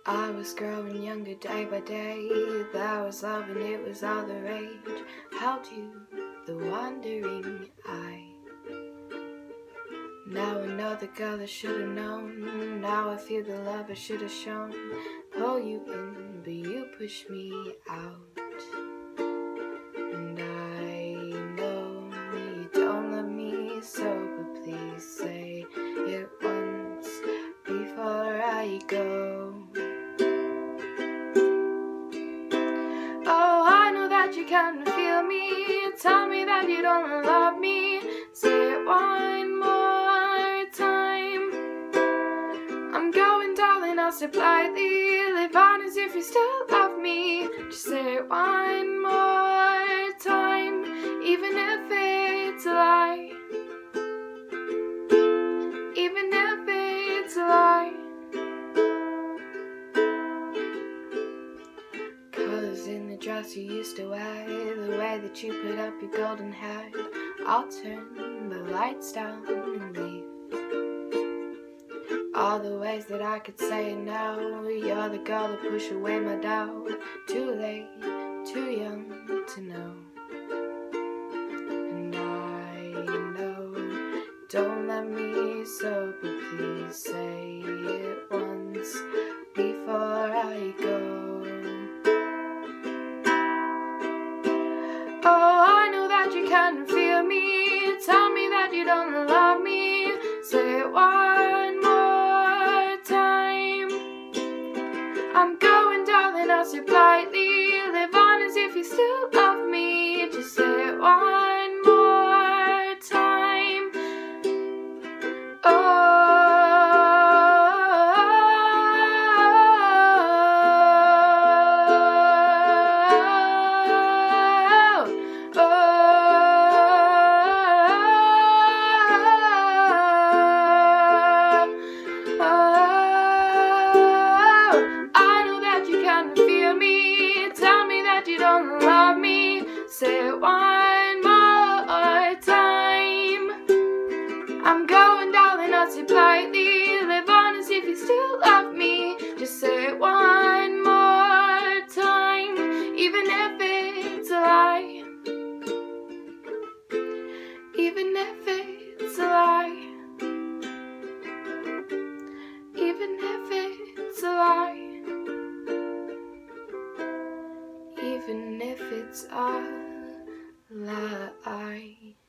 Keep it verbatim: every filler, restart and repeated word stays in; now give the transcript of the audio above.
I was growing younger day by day. There was love and it was all the rage. Held you, the wandering eye. Now I know the girl I should have known. Now I feel the love I should have shown. Pull you in, but you push me out. And I know you don't love me so, but please say it once before I go. Oh, I know that you can feel me. Tell me that you don't love me. Say it one more time. I'm going, darling, I'll step lightly. Live on as if you still love me. Just say it one more time, even if it's a lie. Even if it's a lie. Cause in the dress you used to wear, the way that you put up your golden hair, I'll turn the lights down and leave. All the ways that I could say it now. You're the girl to push away my doubt. Too late, too young to know. And I know, don't let me so, but please say it once before I go. Oh, I know that you can feel me. Tell me that you don't love me. Say it one more time. I'm going, darling, I'll step lightly. Live on as if you still love me. Just say it one more time. Oh, don't love me. Say it one more time. I'm going, darling, I'll step lightly. Live on as if you still love me. Just say it one more time, even if it's a lie. Even if it's a lie. Even if it's a lie. Even if it's a lie.